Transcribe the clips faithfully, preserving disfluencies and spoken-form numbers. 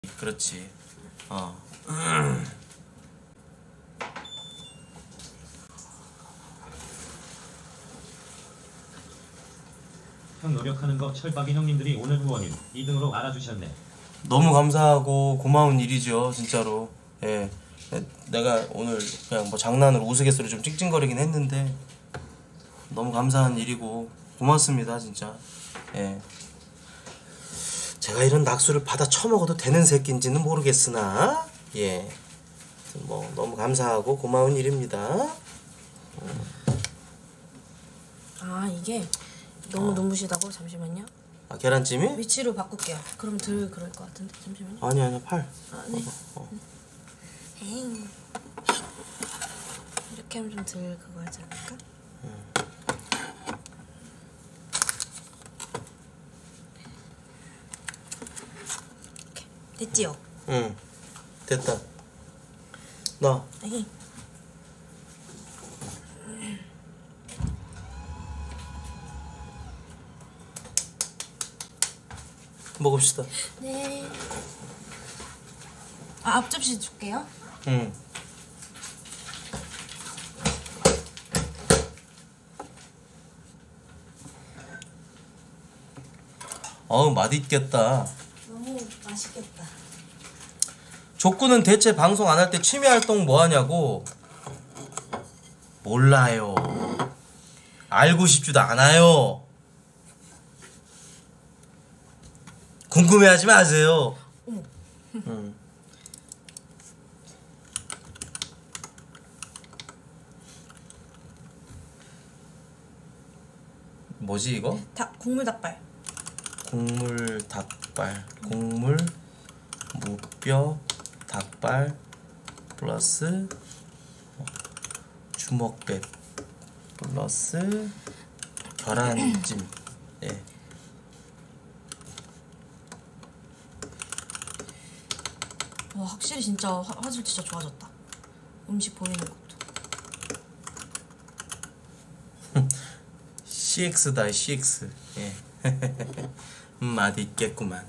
그렇지. 어. 형 노력하는 거 철박이 형님들이 오늘 후원인 이 등으로 알아주셨네. 너무 감사하고 고마운 일이죠, 진짜로. 예. 내가 오늘 그냥 뭐 장난으로 우스갯소리 좀 찡찡거리긴 했는데 너무 감사한 일이고 고맙습니다, 진짜. 예. 제가 이런 낙수를 받아 처먹어도 되는 새끼인지는 모르겠으나 예. 뭐 너무 감사하고 고마운 일입니다. 음. 아 이게 너무 어. 눈부시다고? 잠시만요. 아 계란찜이? 위치로 바꿀게요. 그럼 덜 그럴 것 같은데 잠시만요. 아니 아니 팔. 아 네. 어, 어. 에잉. 이렇게 하면 좀 덜 그거 하지 않을까? 음. 이렇게 됐지요? 응. 됐다. 나. 에잉. 먹읍시다. 네. 아 앞접시 줄게요. 응. 어우 맛있겠다. 너무 맛있겠다. 족구는 대체 방송 안 할 때 취미 활동 뭐 하냐고? 몰라요. 알고 싶지도 않아요. 궁금해하지 마세요. 어머. 음. 뭐지 이거? 닭 국물 닭발. 국물 닭발, 국물 무뼈 닭발 플러스 주먹밥 플러스 계란찜. 예. 와 확실히 진짜 화, 화질 진짜 좋아졌다. 음식 보이는 것도. 씨엑스다 씨엑스. 예. 음, 맛있겠구만.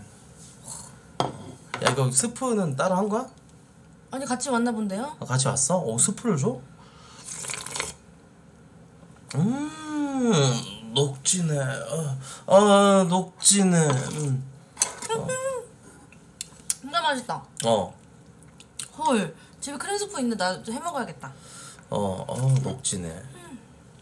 야 이거 스프는 따로 한 거야? 아니 같이 왔나 본데요? 아, 같이 왔어? 어 스프를 줘? 음 녹지네. 어, 어 녹지네. 음. 진짜 맛있다. 어. 헐 집에 크림 스프 있는데 나 해 먹어야겠다. 어, 어 녹지네. 음.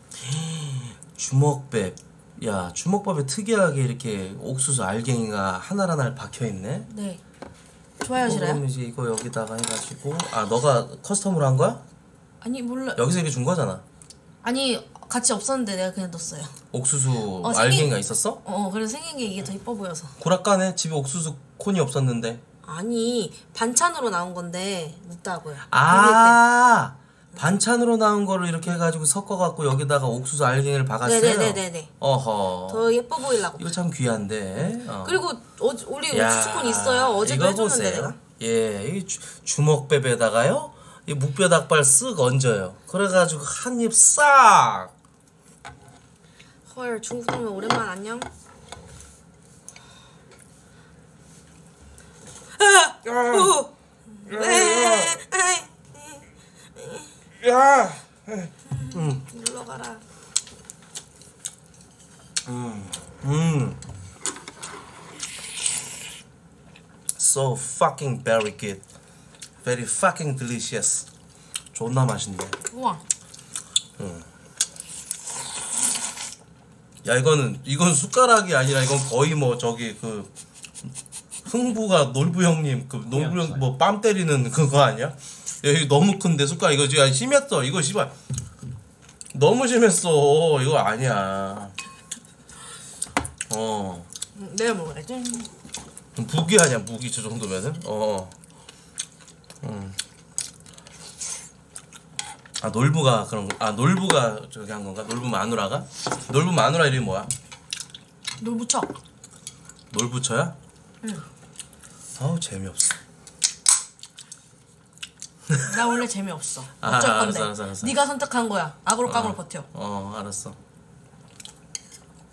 주먹밥. 야 주먹밥에 특이하게 이렇게 옥수수 알갱이가 하나하나 박혀있네. 네. 좋아요 싫어요? 그럼 이제 이거 여기다가 해가지고 아 너가 커스텀으로 한 거야? 아니 몰라. 여기서 이렇게 준 거잖아. 아니 같이 없었는데 내가 그냥 넣었어요. 옥수수 어, 알갱이가 생긴- 있었어? 어 그래서 생긴 게 이게 더 이뻐 보여서. 고락가네. 집에 옥수수 콘이 없었는데. 아니 반찬으로 나온 건데 묻다고요. 아 반찬으로 나온 거를 이렇게 해가지고 섞어갖고 여기다가 옥수수 알갱이를 박았어요? 네네네네네. 어허 더 예뻐 보이려고. 이거 참 귀한데. 어. 그리고 어, 우리 야, 옥수수콘 있어요. 어제도 이거 해줬는데 보세요. 내가. 예, 이 주, 주먹밥에다가요 이 무뼈 닭발 쓱 얹어요. 그래가지고 한 입 싹. 헐 중국 동면 오랜만 안녕. 야. 물러가라. 음, 음. So fucking very good. Very fucking delicious. 존나 맛있네. 우와. 야 이거는 이건 숟가락이 아니라 이건 거의 뭐 저기 그 흥부가 놀부 형님 그 놀부 형 뭐 뺨 때리는 그거 아니야? 여기 너무 큰데 숟가락 이거 지금 심했어. 이거 씨발 너무 심했어. 이거 아니야. 어. 내가 먹어야지. 무기 아니야 무기 저 정도면은 어. 음. 아 놀부가 그런 거. 아 놀부가 저기 한 건가? 놀부 마누라가? 놀부 마누라 이름이 뭐야? 놀부쳐. 놀부쳐야? 응. 아우 재미없어. 나 원래 재미없어. 아, 어쩔 알았어, 건데. 알았어, 알았어. 네가 선택한 거야. 아그로까그로 어. 버텨. 어 알았어.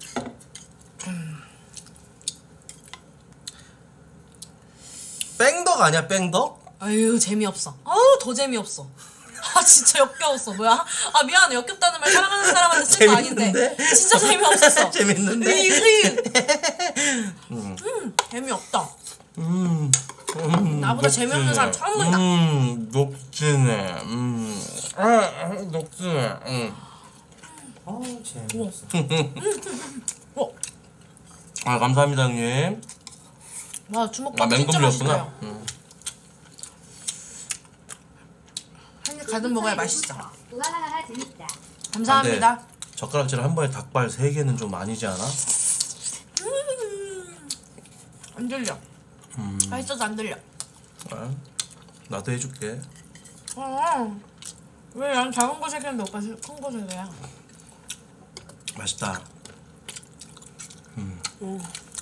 뺑덕 뺑덕 아니야 뺑덕? 아유 재미없어. 아우 더 재미없어. 아 진짜 역겨웠어. 뭐야? 아 미안해. 역겹다는 말 사랑하는 사람한테 쓸 거 아닌데. 진짜 재미없었어. 재밌는데? 음, 음 재미없다. 음, 음 나보다 녹진해. 재미없는 사람 처음 본다. 음 녹진해. 음, 아 녹진해. 음. 아 재미없어. 어. 아 감사합니다 형님. 와 주먹밥 아 진짜 맹금이었구나. 맛있어요. 음. 한입 가득 먹어야 맛있어. 우하하하 재밌다. 감사합니다. 아, 젓가락질 한 번에 닭발 세 개는 좀 아니지 않아? 음, 안 들려. 음. 맛있어서 안 들려. 아, 나도 해줄게. 어. 왜 난 작은 거 시켰는데 오빠 큰 거 시켜야? 맛있다. 음. 음.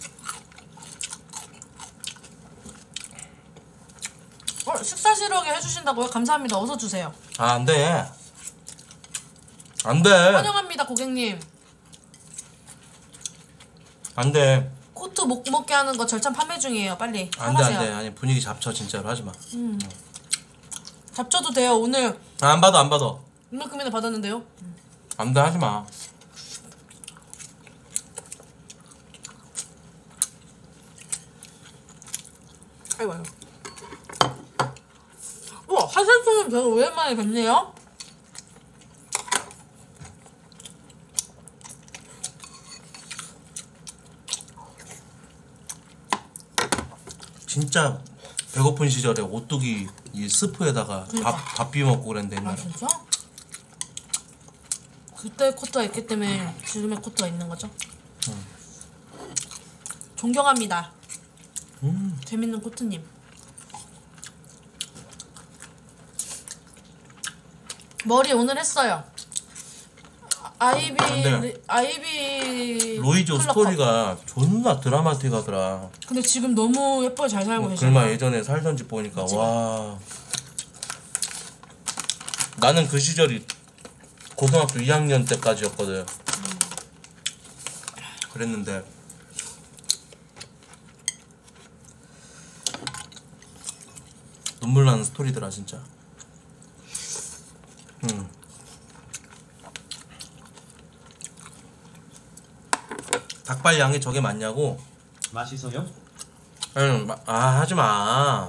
어, 식사 싫어하게 해주신다고요? 감사합니다. 어서 주세요. 아, 안 돼. 안 돼. 환영합니다, 고객님. 안 돼. 코트 못 먹게 하는 거 절찬 판매 중이에요. 빨리 안 돼, 사가세요. 안 돼. 아니, 분위기 잡쳐, 진짜로. 하지 마. 음. 잡쳐도 돼요. 오늘 아, 안 받아, 안 받아. 이만큼이나 받았는데요. 안 돼, 하지 마. 아이고, 아이고. 우와, 화살표는 되게 오랜만에 뵙네요. 진짜 배고픈 시절에 오뚜기 이 스프에다가 그러니까. 밥, 밥 비벼 먹고 그랬는데, 아 옛날에. 진짜? 그때 코트가 있기 때문에 지금의 코트가 있는 거죠? 응. 존경합니다. 음. 재밌는 코트님. 머리 오늘 했어요. 아이비 안 돼. 리- 아이비 로이조 컬러 스토리가 존나 드라마틱하더라. 컷. 근데 지금 너무 예쁘게 잘 살고 계시네. 글마 예전에 살던 집 보니까 그치? 와. 나는 그 시절이 고등학교 이 학년 때까지였거든. 음. 그랬는데 눈물 나는 스토리더라 진짜. 음. 닭발 양이 저게 맞냐고? 맛있어요? 응, 마- 아 하지 마.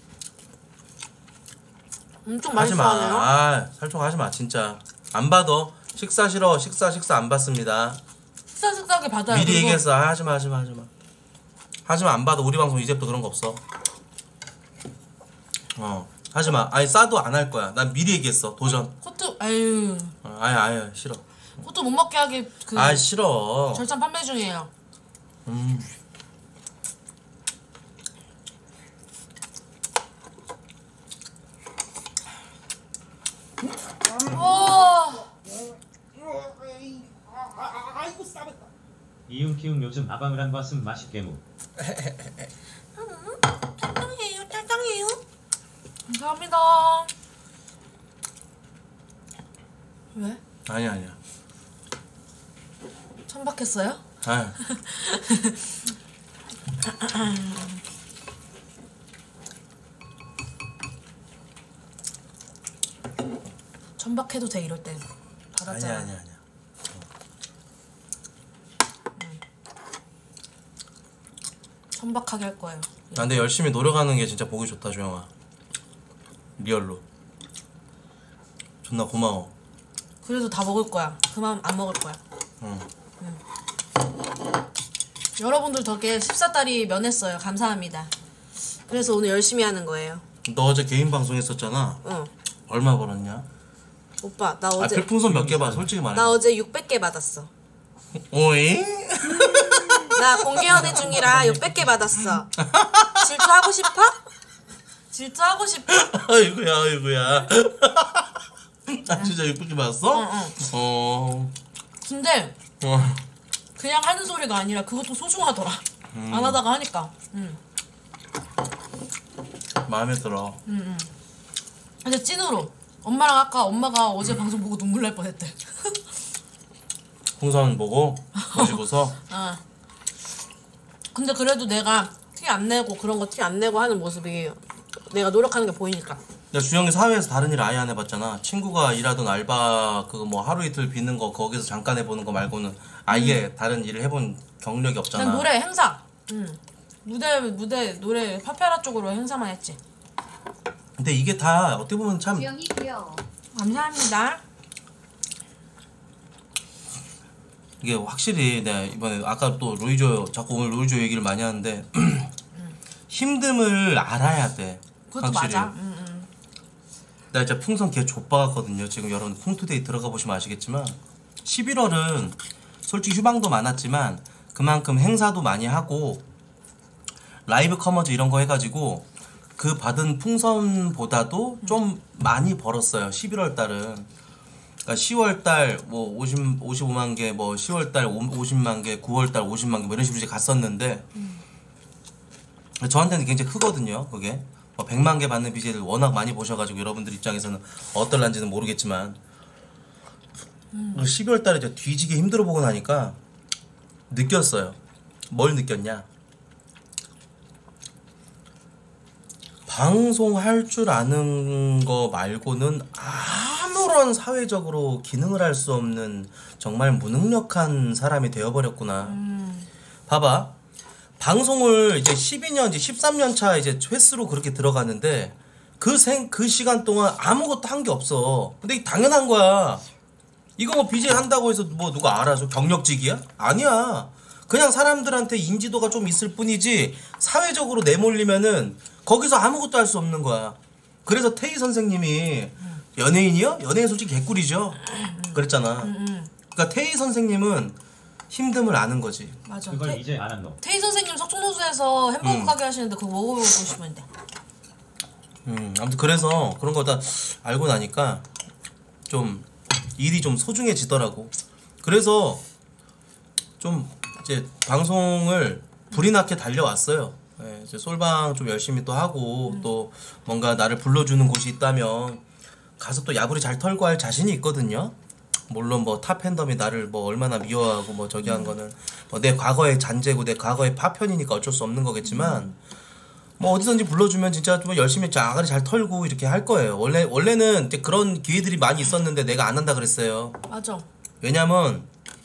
엄청 하지 마. 맛있어하네요. 아, 살짝 하지 마, 진짜. 안 받아. 식사 싫어. 식사 식사 안 받습니다. 식사 식사하게 받아요. 미리 그리고 얘기했어. 아, 하지 마, 하지 마, 하지 마. 하지 마, 안 받아. 우리 방송 이제부터 그런 거 없어. 어, 하지 마. 아니 싸도 안 할 거야. 난 미리 얘기했어. 도전. 코트 아유 어, 아니, 아니, 싫어. 코트 못 먹게 하기 그 아, 싫어. 절찬 판매 중이에요. 음. 와 이응키응 요즘 아방을 한 봤음 맛있게 무. 짱짱해요, 짱짱해요. 감사합니다. 왜? 아니야, 아니야. 천박했어요? 아, 천박해도 돼 이럴 때. 받았잖아. 아니야, 아니야, 아니야. 천박하게 할 거예요. 나 근데 열심히 노력하는 게 진짜 보기 좋다, 조영아. 리얼로. 존나 고마워. 그래도 다 먹을 거야. 그만 안 먹을 거야. 응. 여러분들 덕에 십사달이 면했어요. 감사합니다. 그래서 오늘 열심히 하는 거예요. 너 어제 개인 방송 했었잖아. 응. 얼마 벌었냐? 오빠 나 아, 어제 별풍선 몇 개 봐. 솔직히 말해. 나 어제 육백 개 받았어. 오이? 나 공개 연애 중이라 육백 개 받았어. 질투하고 싶어? 질투하고 싶어? 아이고야, 아이고야. 아, 진짜 육백 개 받았어? 응, 응. 어. 근데 어. 그냥 하는 소리가 아니라 그것도 소중하더라. 음. 안 하다가 하니까. 응. 마음에 들어. 응, 응. 근데 찐으로 엄마랑 아까 엄마가 어제 방송 보고 눈물 날 뻔했대. 풍선 보고 보시고서 아. 근데 그래도 내가 티 안 내고 그런 거 티 안 내고 하는 모습이 내가 노력하는 게 보이니까. 야, 주영이 사회에서 다른 일 아예 안 해봤잖아. 친구가 일하던 알바 그거 뭐 하루 이틀 비는 거 거기서 잠깐 해보는 거 말고는 아예 음. 다른 일을 해본 경력이 없잖아. 난 노래 행사. 응. 무대 무대 노래 파페라 쪽으로 행사만 했지. 근데 이게 다 어떻게 보면 참 주영이 귀여워. 감사합니다. 이게 확실히 내가 이번에 아까 또 로이조 자꾸 오늘 로이조 얘기를 많이 하는데 힘듦을 알아야 돼. 그것도 확실히. 맞아. 응, 응. 나 진짜 풍선 개 좆박았거든요. 지금 여러분 풍투데이 들어가 보시면 아시겠지만 십일월은 솔직히 휴방도 많았지만 그만큼 행사도 많이 하고 라이브 커머즈 이런 거 해가지고 그 받은 풍선보다도 좀 많이 벌었어요. 십일월 달은. 그러니까 시월 달뭐 오십오만 개, 뭐 시월 달 오십만 개, 구월 달 오십만 개 뭐 이런 식으로 이제 갔었는데 음. 저한테는 굉장히 크거든요. 그게 뭐 백만 개 받는 비제이들 워낙 많이 보셔가지고 여러분들 입장에서는 어떨란지는 모르겠지만 음. 십이월 달에 이제 뒤지게 힘들어 보고 나니까 느꼈어요. 뭘 느꼈냐? 방송할 줄 아는 거 말고는 아무런 사회적으로 기능을 할 수 없는 정말 무능력한 사람이 되어버렸구나. 음. 봐봐. 방송을 이제 십이 년, 이제 십삼 년 차 이제 횟수로 그렇게 들어가는데 그 생, 그 시간 동안 아무것도 한 게 없어. 근데 당연한 거야. 이거 뭐 비제이 한다고 해서 뭐 누가 알아서 경력직이야? 아니야. 그냥 사람들한테 인지도가 좀 있을 뿐이지 사회적으로 내몰리면은 거기서 아무것도 할 수 없는 거야. 그래서 태희 선생님이 연예인이요? 연예인 솔직히 개꿀이죠. 그랬잖아. 그러니까 태희 선생님은 힘듦을 아는 거지. 맞아. 그걸 태, 이제 알았노. 태희 선생님 석촌호수에서 햄버거 음. 가게 하시는데 그거 먹어보고 싶으면 돼. 음, 아무튼 그래서 그런 거 다 알고 나니까 좀 일이 좀 소중해지더라고. 그래서 좀 이제 방송을 불이 나게 달려왔어요. 네, 이제 솔방 좀 열심히 또 하고 음. 또 뭔가 나를 불러주는 곳이 있다면 가서 또 야부리 잘 털고 할 자신이 있거든요. 물론 뭐 타 팬덤이 나를 뭐 얼마나 미워하고 뭐 저기 한 거는 뭐 내 과거의 잔재고 내 과거의 파편이니까 어쩔 수 없는 거겠지만 뭐 어디선지 불러주면 진짜 좀 열심히 아가리 잘 털고 이렇게 할 거예요. 원래 원래는 이제 그런 기회들이 많이 있었는데 내가 안 한다 그랬어요. 맞아. 왜냐면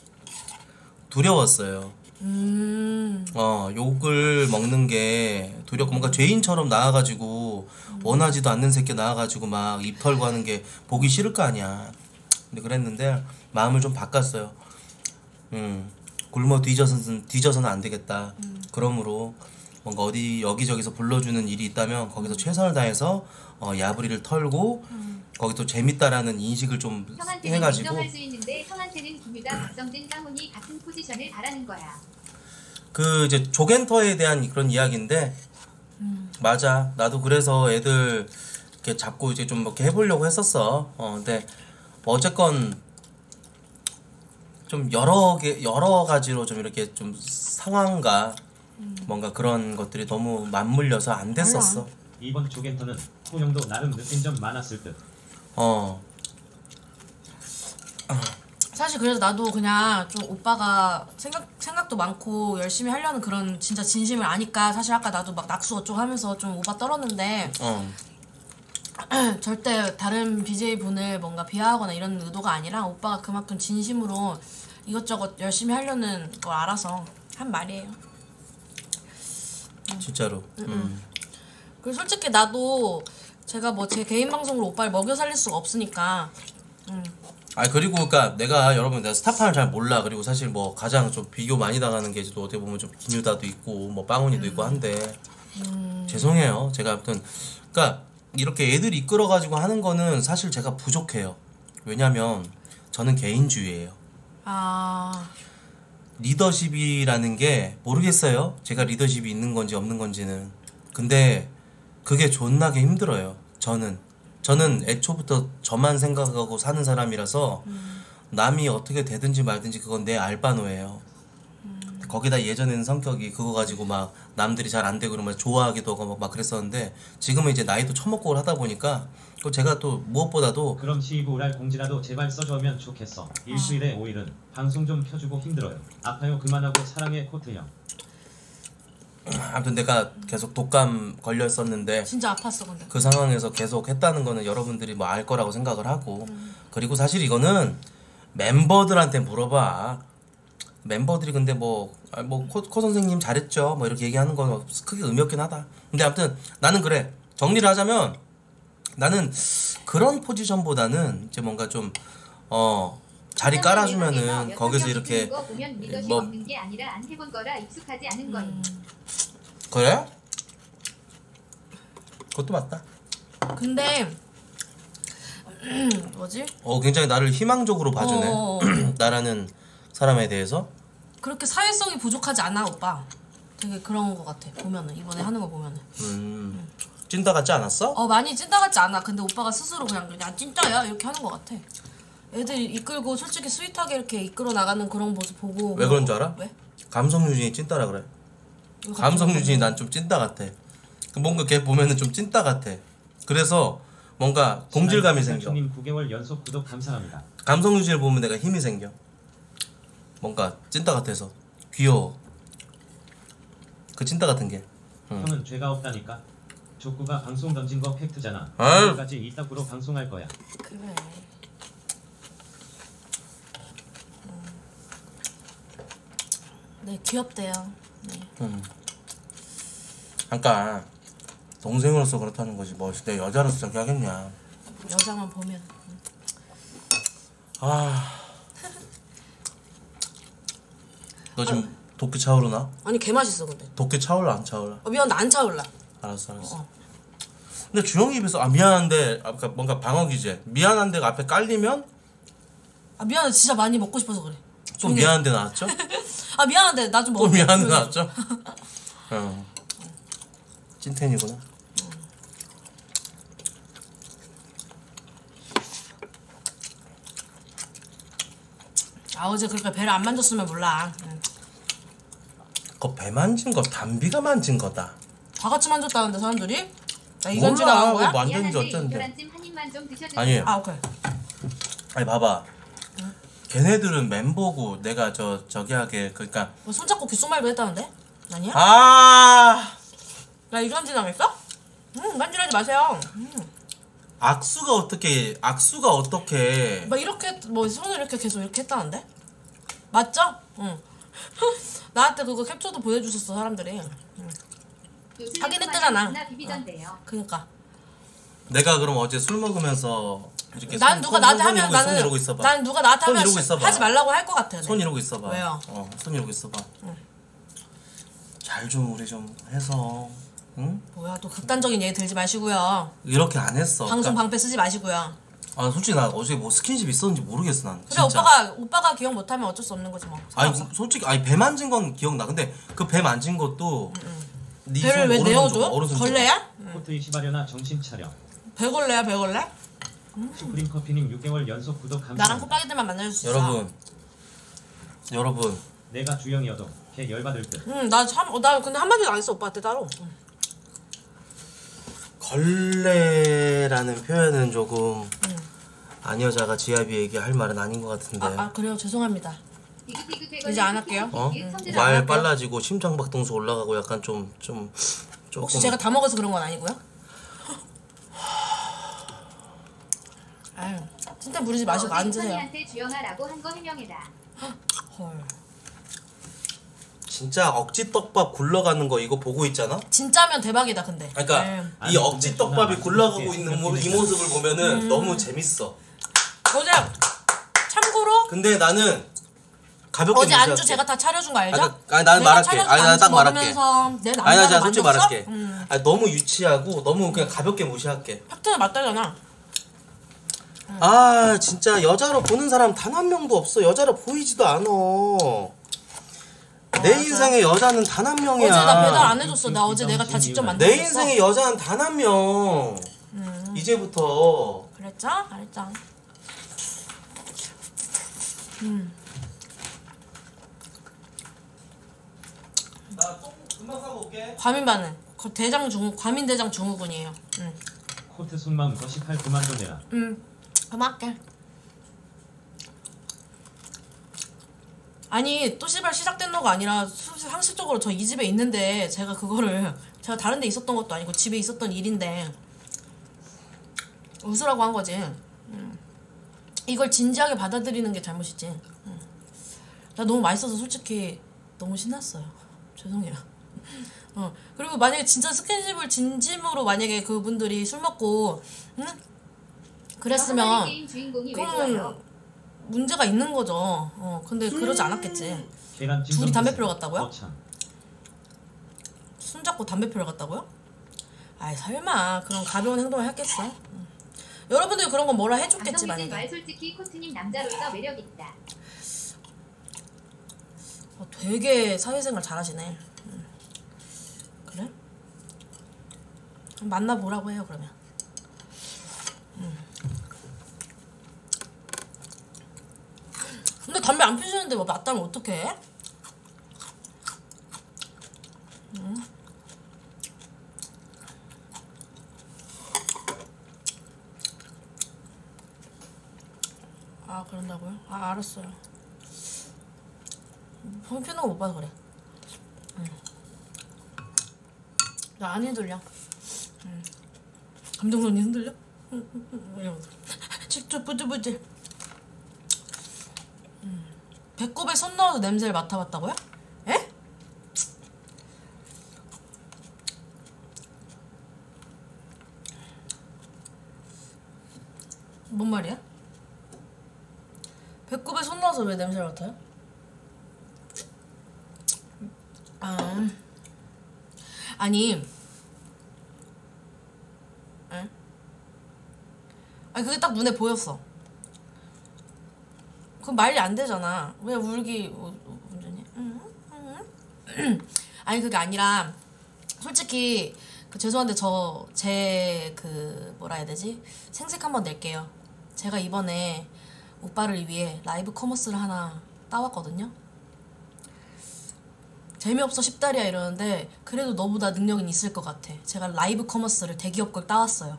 두려웠어요. 음. 어 욕을 먹는 게 두렵고 뭔가 죄인처럼 나와가지고 음. 원하지도 않는 새끼 나와가지고 막 입 털고 하는 게 보기 싫을 거 아니야. 근데 그랬는데 마음을 좀 바꿨어요. 음 굶어 뒤져서는 뒤져서는 안 되겠다. 음. 그러므로 뭔가 어디 여기저기서 불러주는 일이 있다면 거기서 최선을 다해서 어, 야부리를 털고 음. 거기 또 재밌다라는 인식을 좀 형한테는 해가지고 인정할 수 있는데 형한테는 김유다 박성진 깡훈이 같은 포지션을 바라는 거야. 그 이제 조겐터에 대한 그런 이야기인데 음. 맞아. 나도 그래서 애들 이렇게 잡고 이제 좀 이렇게 해보려고 했었어. 어 근데 뭐 어쨌건 좀 여러 개 여러 가지로 좀 이렇게 좀 상황과 음. 뭔가 그런 것들이 너무 맞물려서 안 됐었어. 이번 조겐터는 호영도 나름 느낀 점 많았을 듯. 어. 사실 그래서 나도 그냥 좀 오빠가 생각, 생각도 많고 열심히 하려는 그런 진짜 진심을 아니까 사실 아까 나도 막 낙수 어쩌고 하면서 좀 오빠 떨었는데 어. 절대 다른 비제이 분을 뭔가 비하하거나 이런 의도가 아니라 오빠가 그만큼 진심으로 이것저것 열심히 하려는 걸 알아서 한 말이에요. 진짜로. 음. 음. 그리고 솔직히 나도 제가 뭐 제 개인 방송으로 오빠를 먹여 살릴 수가 없으니까 음. 아 그리고 그니까 내가 여러분 내가 스타판을 잘 몰라. 그리고 사실 뭐 가장 좀 비교 많이 당하는 게 또 어떻게 보면 좀 기뉴다도 있고 뭐 빵훈이도 음. 있고 한데 음. 죄송해요. 제가 아무튼 그니까 이렇게 애들 이끌어가지고 하는 거는 사실 제가 부족해요. 왜냐면 저는 개인주의예요. 아 리더십이라는 게 모르겠어요. 제가 리더십이 있는 건지 없는 건지는. 근데 그게 존나게 힘들어요. 저는 저는 애초부터 저만 생각하고 사는 사람이라서 음. 남이 어떻게 되든지 말든지 그건 내 알바노예요. 음. 거기다 예전에는 성격이 그거 가지고 막 남들이 잘 안 되고 그러면 좋아하기도 하고 막 그랬었는데 지금은 이제 나이도 처먹고 하다 보니까 또 제가 또 무엇보다도 그럼 시부랄 공지라도 제발 써주면 좋겠어. 일주일에 오 일은 방송 좀 켜주고 힘들어요. 아파요 그만하고 사랑해 코트형. 아무튼 내가 계속 독감 걸렸었는데 진짜 아팠어 근데. 그 상황에서 계속 했다는 거는 여러분들이 뭐 알 거라고 생각을 하고 그리고 사실 이거는 멤버들한테 물어봐. 멤버들이 근데 뭐, 아, 뭐, 코, 코 선생님 잘했죠. 뭐 이렇게 얘기하는 건 크게 의미 없긴 하다. 근데 아무튼 나는 그래. 정리를 하자면 나는 그런 포지션보다는 이제 뭔가 좀, 어, 자리 깔아주면은 거기서 이렇게 뭐, 없는 게 아니라 안 해본 거라 익숙하지 않은 거임. 그래? 그것도 맞다. 근데 뭐지? 어, 굉장히 나를 희망적으로 봐주네. 어. 나라는 사람에 대해서. 그렇게 사회성이 부족하지 않아 오빠. 되게 그런 거 같아. 보면은 이번에 하는 거 보면은. 음, 찐따 같지 않았어? 어 많이 찐따 같지 않아. 근데 오빠가 스스로 그냥 야 찐따야 이렇게 하는 거 같아. 애들 이끌고 솔직히 스윗하게 이렇게 이끌어 나가는 그런 모습 보고. 왜 그런 줄 알아? 왜? 감성 유진이 찐따라 그래. 이거 감성 갑자기 유진이 난 좀 찐따 같아. 뭔가 걔 보면은 좀 찐따 같아. 그래서 뭔가 공질감이 생겨. 님 구 개월 연속 구독 감사합니다. 감성 유진을 보면 내가 힘이 생겨. 뭔가 찐따 같아서 귀여워. 그 찐따 같은 게. 응. 형은 죄가 없다니까. 족구가 방송 던진 거 팩트잖아. 아유. 오늘까지 이따구로 방송할 거야. 그래. 음. 네 귀엽대요. 네. 응. 그러니까 동생으로서 그렇다는 거지. 뭐 내가 여자로서 저렇게 하겠냐. 여자만 보면. 아. 너 지금 도끼 차오르나? 아니 개 맛있어 근데. 도끼 차올라 안 차올라? 어, 미안 나 안 차올라. 알았어 알았어. 어. 근데 주영이 입에서 아 미안한데 아까 뭔가 방어 기제 미안한데가 앞에 깔리면 아 미안해 진짜 많이 먹고 싶어서 그래. 또 조용히 해. 미안한데 나왔죠? 아 미안한데 나 좀 또 먹어. 미안한데 나왔죠? 어. 찐텐이구나. 아 어제 그렇게 배를 안 만졌으면 몰라. 응. 그거 배 만진 거 담비가 만진 거다. 다 같이 만졌다는데 사람들이? 나 몰라. 이간질당한 거야? 그거 만졌는지 미안한데 어쩐데. 이결한찜 한 입만 좀 드셔주세요. 아니에요. 아 오케이. 아니 봐봐. 걔네들은 멤버고 내가 저 저기 하게 그러니까 뭐 손잡고 귓속말도 했다는데? 아니야? 아 나 이간질 당했어? 응 이간질하지 마세요. 음. 악수가 어떻게 악수가 어떻게 막 이렇게 뭐 손을 이렇게 계속 이렇게 했다는데? 맞죠? 응. 나한테 그거 캡처도 보내주셨어 사람들이. 응. 하긴 했다잖아. 비비던데요. 그니까. 내가 그럼 어제 술 먹으면서 이렇게 난 손, 누가 손, 나한테 손 하면 이러고, 나는 손 이러고 있어봐. 난 누가 나한테 손 하면 이러고 있어봐. 하지 말라고 할 것 같아. 네. 손 이러고 있어봐. 왜요? 어, 손 이러고 있어봐. 응. 잘 좀 우리 좀 해서, 응? 뭐야 또 극단적인 얘기 들지 마시고요. 이렇게 안 했어. 방송 그러니까, 방패 쓰지 마시고요. 아 솔직히 나 어제 뭐 스킨십 있었는지 모르겠어 난. 그래 진짜. 오빠가 오빠가 기억 못하면 어쩔 수 없는 거지 뭐. 아니 상관없어. 솔직히 아니 배 만진 건 기억나. 근데 그 배 만진 것도 네 배를 손, 왜 오른손 내어줘? 줘봐, 오른손 줘봐. 걸레야? 코트 이시바려나 정신 차려. 배걸레야 배걸레? 슈프림 커피님 육 개월 연속 구독 나랑 감사합니다. 콧박이들만 만날 수 있어. 여러분, 여러분, 내가 주영이어도 걔 열받을 듯. 응나 참, 어, 나 근데 한마디도 안 했어 오빠한테 따로. 응. 걸레라는 표현은 조금 안 여자가 지아비에게 할 말은 아닌 것 같은데. 아, 아 그래요 죄송합니다. 비긋비긋 이제 안 할게요. 어? 안 말 할게요. 빨라지고 심장박동수 올라가고 약간 좀 좀 조금. 혹시 제가 다 먹어서 그런 건 아니고요? 아유 진짜 부르지 마시고 앉으세요. 선이한테 주영아라고 한 거 해명해라. 헐. 진짜 억지 떡밥 굴러가는 거 이거 보고 있잖아. 진짜면 대박이다 근데. 그러니까 네. 이 아니, 억지 근데 떡밥이 존나 굴러가고 맛있게 있는 모, 이 생겼네. 모습을 보면은 음. 너무 재밌어. 어제 참고로 근데 나는 가볍게 어제 안주 무시할게. 제가 다 차려준 거 알죠? 아니, 아니, 나는 내가 말할게. 차려준 아니, 나는 안주 딱 말할게. 먹으면서 내 아니 나 남자를 진짜 솔직히 만졌어? 말할게. 음. 아니, 너무 유치하고 너무 그냥 가볍게 무시할게. 팩트는 맞다잖아. 아 진짜 여자로 보는 사람 단 한 명도 없어. 여자로 보이지도 않아. 내 맞아. 인생의 여자는 단 한 명이야. 어제 나 배달 안 해줬어. 나 어제 내가 다 직접 만들었어. 내 인생의 여자는 단 한 명. 음. 이제부터. 그랬죠? 알았죠. 음. 나 조금 금방 사고 올게. 과민반응. 그 대장 증후, 과민대장 증후군이에요. 음. 코트 속마음 거십팔 그만 좀 내라. 음. 그만할게. 아니 또 씨발 시작된 거가 아니라 수- 상식적으로 저 이 집에 있는데 제가 그거를 제가 다른 데 있었던 것도 아니고 집에 있었던 일인데 웃으라고 한 거지. 음. 이걸 진지하게 받아들이는 게 잘못이지. 음. 나 너무 맛있어서 솔직히 너무 신났어요. 죄송해요. 어. 그리고 만약에 진짜 스킨십을 진심으로 만약에 그분들이 술 먹고 응? 그랬으면 게임 주인공이 왜 그러면 좋아요? 문제가 있는 거죠. 어. 근데 그러지 않았겠지. 계란찜 둘이 좀 담배 드세요. 피러 갔다고요? 거참. 손잡고 담배 피러 갔다고요? 아이 설마 그런 가벼운 행동을 했겠어? 음. 여러분들 그런 거 뭐라 해줬겠지 방송이진 만약에. 말 솔직히 코트님 남자로서 매력 있다. 어, 되게 사회생활 잘하시네. 음. 그래? 만나보라고 해요 그러면. 음. 근데 담배 안 피시는데 뭐 맞다면 어떡해? 음. 아 그런다고요? 아 알았어요. 폰 피는 거 못 봐서 그래. 응. 나 안 흔들려. 응. 감정선이 흔들려? 응, 응, 응, 이러면서 직접 부들부들. 응. 배꼽에 손 넣어서 냄새를 맡아봤다고요? 에? 뭔 말이야? 배꼽에 손 넣어서 왜 냄새를 맡아요? 아, 아니, 응? 아니 그게 딱 눈에 보였어. 그건 말이 안 되잖아. 왜 울기 운전이? 응? 응? 아니 그게 아니라 솔직히 그 죄송한데 저 제 그 뭐라 해야 되지? 생색 한번 낼게요. 제가 이번에 오빠를 위해 라이브 커머스를 하나 따왔거든요. 재미없어 십달이야 이러는데 그래도 너보다 능력은 있을 것 같아. 제가 라이브 커머스를 대기업 걸 따왔어요.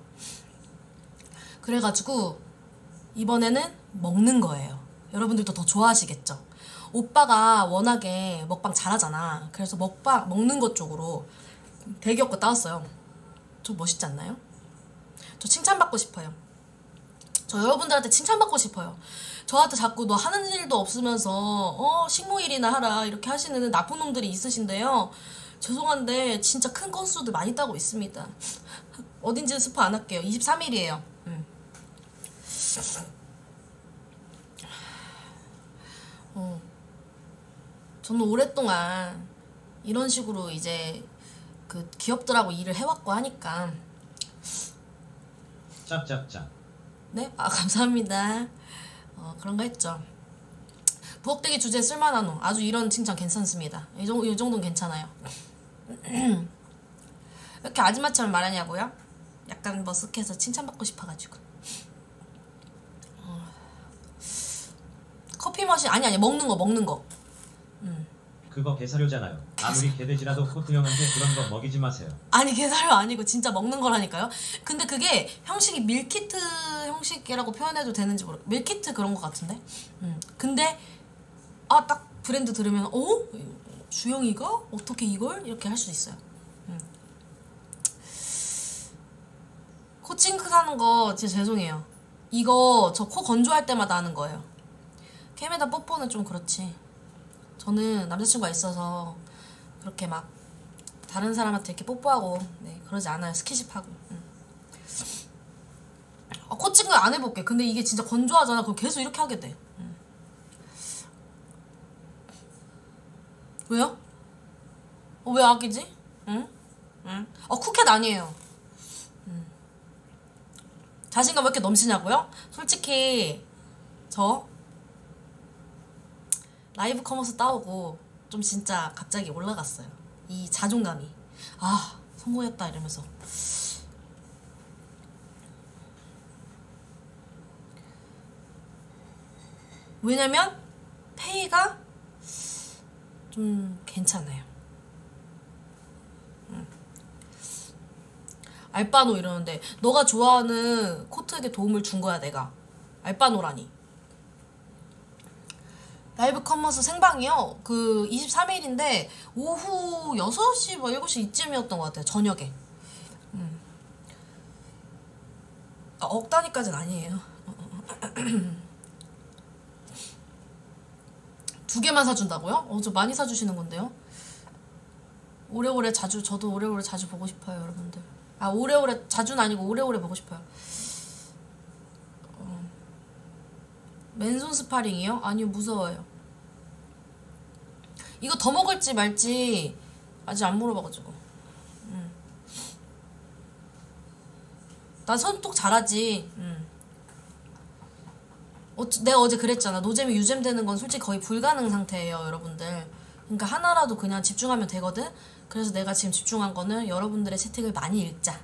그래가지고 이번에는 먹는 거예요. 여러분들도 더 좋아하시겠죠. 오빠가 워낙에 먹방 잘하잖아. 그래서 먹방 먹는 것 쪽으로 대기업 거 따왔어요. 저 멋있지 않나요? 저 칭찬받고 싶어요. 저 여러분들한테 칭찬받고 싶어요. 저한테 자꾸 너 하는 일도 없으면서 어 식모일이나 하라 이렇게 하시는 나쁜 놈들이 있으신데요. 죄송한데 진짜 큰 건수들 많이 따고 있습니다. 어딘지는 스포 안 할게요. 이십삼 일이에요. 음. 어. 저는 오랫동안 이런 식으로 이제 그 기업들하고 일을 해왔고 하니까. 짭짭짭. 네? 아 감사합니다. 어 그런 거 했죠. 부엌대기 주제에 쓸만한 호. 아주 이런 칭찬 괜찮습니다. 이, 정도, 이 정도는 괜찮아요. 왜 이렇게 아줌마처럼 말하냐고요? 약간 머쓱해서 칭찬받고 싶어가지고. 어. 커피 머신 아니 아니 먹는 거 먹는 거. 음. 그거 개사료잖아요. 아무리 개돼지라도 코트 형한테 그런 거 먹이지 마세요. 아니 게사료 아니고 진짜 먹는 거라니까요. 근데 그게 형식이 밀키트 형식이라고 표현해도 되는지 모르. 밀키트 그런 거 같은데. 음. 근데 아 딱 브랜드 들으면 어? 주영이가 어떻게 이걸 이렇게 할 수 있어요. 음. 코 칭크하는 거 진짜 죄송해요. 이거 저 코 건조할 때마다 하는 거예요. 캠에다 뽀뽀는 좀 그렇지. 저는 남자친구가 있어서 그렇게 막 다른 사람한테 이렇게 뽀뽀하고 네 그러지 않아요. 스킨십하고. 응. 어, 코칭을 안 해볼게. 근데 이게 진짜 건조하잖아. 그럼 계속 이렇게 하게 돼. 응. 왜요? 어, 왜 악이지? 응? 응? 어 쿠켓 아니에요. 응. 자신감 왜 이렇게 넘치냐고요? 솔직히 저 라이브 커머스 따오고 좀 진짜 갑자기 올라갔어요. 이 자존감이. 아 성공했다 이러면서. 왜냐면 페이가 좀 괜찮아요. 응. 알바노 이러는데 너가 좋아하는 코트에게 도움을 준 거야 내가. 알바노라니. 라이브 커머스 생방이요? 그 이십삼 일인데 오후 여섯 시 뭐 일곱 시 이쯤이었던 것 같아요. 저녁에. 음. 아, 억 단위까지는 아니에요. 두 개만 사준다고요? 어, 저 많이 사주시는 건데요? 오래오래 자주, 저도 오래오래 자주 보고 싶어요, 여러분들. 아, 오래오래, 자주는 아니고 오래오래 보고 싶어요. 어. 맨손 스파링이요? 아니요, 무서워요. 이거 더 먹을지 말지 아직 안 물어봐가지고. 음. 나 손톱 잘하지. 음. 어, 내가 어제 그랬잖아. 노잼이 유잼 되는 건 솔직히 거의 불가능 상태예요, 여러분들. 그러니까 하나라도 그냥 집중하면 되거든. 그래서 내가 지금 집중한 거는 여러분들의 채팅을 많이 읽자.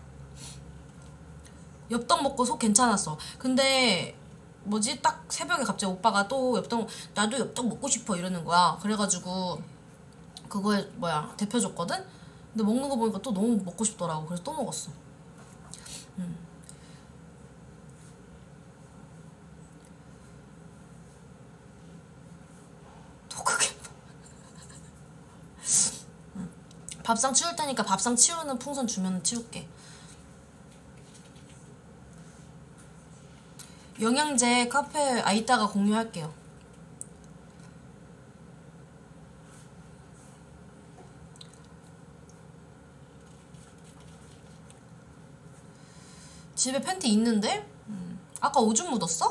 엽떡 먹고 속 괜찮았어. 근데 뭐지? 딱 새벽에 갑자기 오빠가 또 엽떡, 나도 엽떡 먹고 싶어 이러는 거야. 그래가지고 그거에 뭐야 대표 줬거든? 근데 먹는 거 보니까 또 너무 먹고 싶더라고. 그래서 또 먹었어. 음. 또 그게 음. 밥상 치울 테니까 밥상 치우는 풍선 주면 치울게. 영양제 카페 아 이따가 공유할게요. 집에 팬티 있는데? 음. 아까 오줌 묻었어?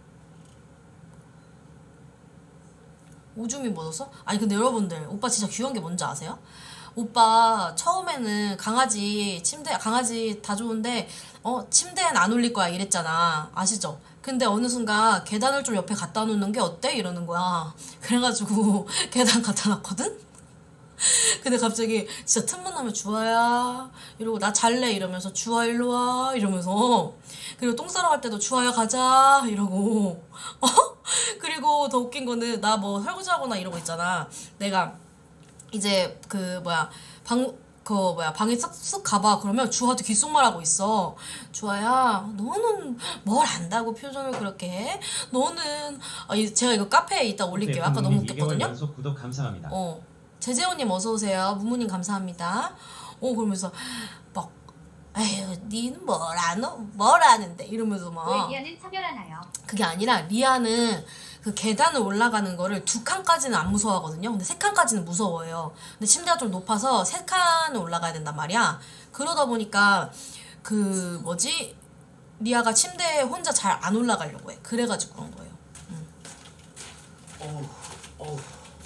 오줌이 묻었어? 아니 근데 여러분들 오빠 진짜 귀여운 게 뭔지 아세요? 오빠 처음에는 강아지 침대 강아지 다 좋은데 어 침대엔 안 올릴 거야 이랬잖아. 아시죠? 근데 어느 순간 계단을 좀 옆에 갖다 놓는 게 어때? 이러는 거야. 그래가지고 계단 갖다 놨거든? 근데 갑자기 진짜 틈만 나면 주아야 이러고 나 잘래 이러면서 주아 일로 와 이러면서 그리고 똥 싸러 갈 때도 주아야 가자 이러고 어? 그리고 더 웃긴 거는 나 뭐 설거지하거나 이러고 있잖아. 내가 이제 그 뭐야 방 그 뭐야 방에 쓱쓱 가봐 그러면 주아도 귓속말하고 있어. 주아야 너는 뭘 안다고 표정을 그렇게 해? 너는 아, 이- 제가 이거 카페에 이따 올릴게요. 아까 너무 이 개월 웃겼거든요. 연속 구독 감사합니다. 어 제재호님 어서 오세요. 무무님 감사합니다. 어 그러면서 막 에휴 니는 뭘 아노? 뭘 아는데 이러면서 막 왜 리아는 차별하나요? 그게 아니라 리아는 그 계단을 올라가는 거를 두 칸까지는 안 무서워하거든요. 근데 세 칸까지는 무서워해요. 근데 침대가 좀 높아서 세 칸을 올라가야 된단 말이야. 그러다 보니까 그 뭐지? 리아가 침대에 혼자 잘 안 올라가려고 해. 그래가지고 그런 거예요. 음. 어우, 어우.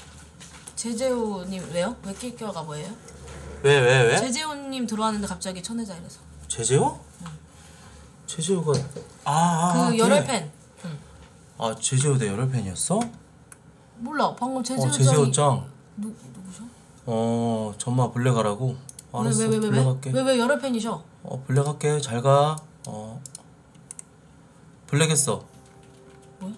제재호님 왜요? 왜 낄껴가 뭐예요? 왜, 왜, 왜? 제재호님 들어왔는데 갑자기 천혜자 이래서. 제재호? 제재호가 아, 아, 그 아, 열혈팬. 아, 제재호 내 열혈팬이었어? 몰라. 방금 제재호 어, 짱이 제재호 짱. 누 누구셔? 어, 전마 블랙하라고. 알았어, 왜 왜 왜 왜 블랙할게. 왜 왜 열혈팬이셔? 어, 블랙할게. 잘 가. 어, 블랙했어. 뭐야?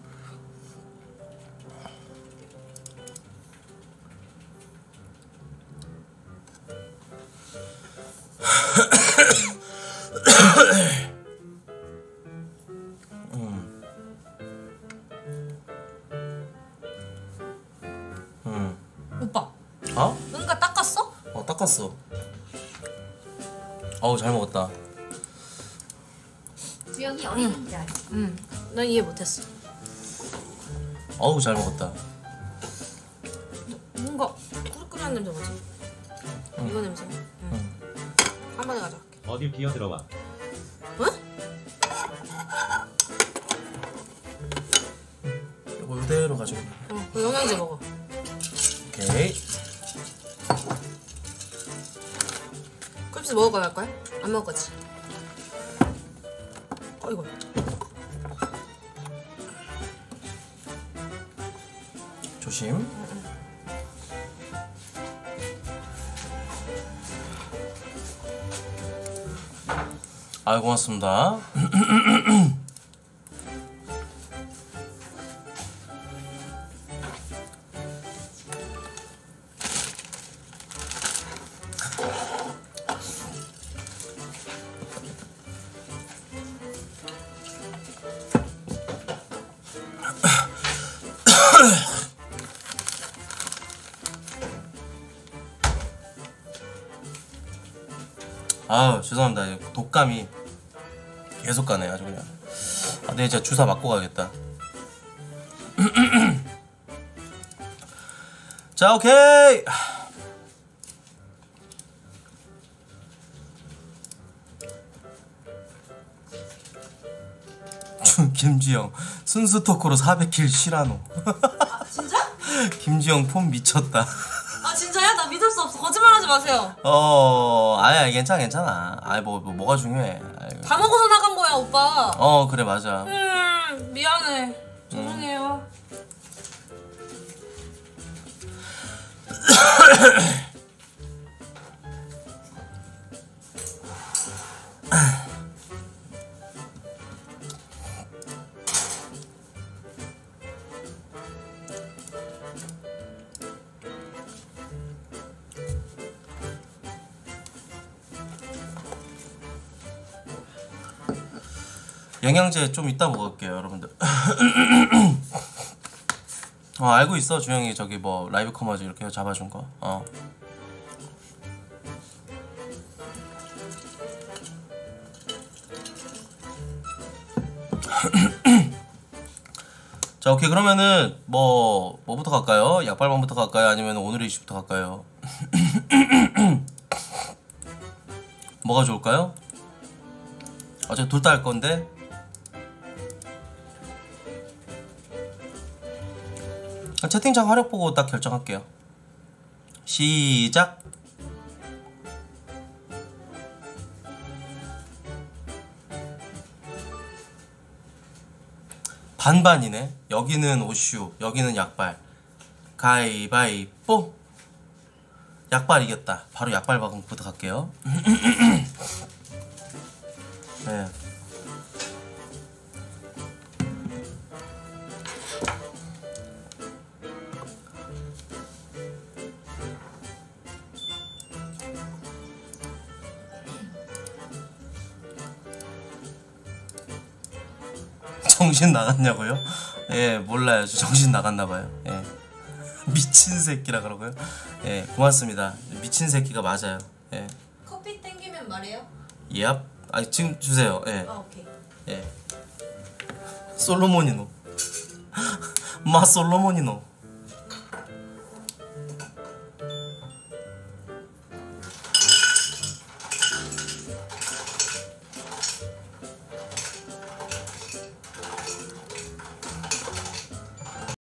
음. 음. 오빠. 어? 응가 닦았어? 어, 닦았어. 어우, 잘 먹었다. 주영이 어린 절. 응. 난 이해 못했어. 어우, 잘 먹었다. 뭔가 꾸덕꾸덕한 냄새 뭐지? 이거 냄새. 응. 응. 한 번에 가져갈게. 어딜 기어 들어와. 응? 이거 이대로 가지고. 어, 그 영양제 먹어. 오케이. 꿀피스 먹을 거야 말 거야? 안 먹을 거지? 어이구. 조심. 아이, 고맙습니다. 아유 죄송합니다. 독감이 계속 가네 아주 그냥. 아, 네 진짜 주사 맞고 가겠다. 자 오케이. 김지영 순수 토크로 사백 킬 시라노. 아 진짜? 김지영 폼 미쳤다. 아 진짜야? 나 믿을 수 없어. 거짓말하지 마세요. 어, 아야 괜찮아 괜찮아. 아이 뭐, 뭐 뭐가 중요해. 아이고. 다 먹어서 나간 거야 오빠. 어 그래 맞아. 음 미안해. 죄송해요. 영양제 좀 이따 먹을게요 여러분들. 어 알고 있어 주영이 저기 뭐 라이브 커머즈 이렇게 잡아준 거. 어. 자 오케이 그러면은 뭐 뭐부터 갈까요? 약발방부터 갈까요? 아니면 오늘의 이슈부터 갈까요? 뭐가 좋을까요? 어차피 둘 다 할 건데. 채팅창 화력 보고 딱 결정할게요. 시작. 반반이네. 여기는 오슈, 여기는 약발. 가위바위뽀. 약발 이겼다. 바로 약발 방부터 갈게요. 네. 정신 나갔냐고요? 예, 몰라요. 저 정신 나갔나봐요. 예. 미친 새끼라 그러고요. 예, 고맙습니다. 미친 새끼가 맞아요. 예. 커피 땡기면 말해요. 예. 아, 지금 주세요. 예. 아 오케이. 예. 솔로몬이노. 마 솔로몬이노.